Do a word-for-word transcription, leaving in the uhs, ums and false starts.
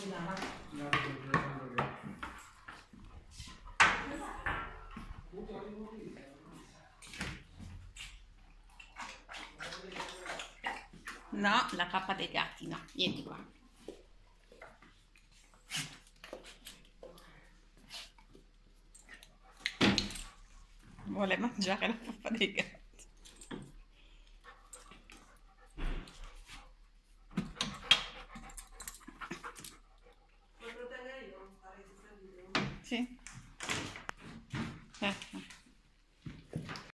No, la cappa dei gatti, no, niente qua. Vuole mangiare la pappa dei gatti. Sì.